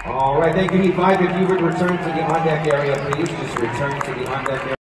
All right, thank you, Heat 5. If you would return to the on-deck area, please. Just return to the on-deck area.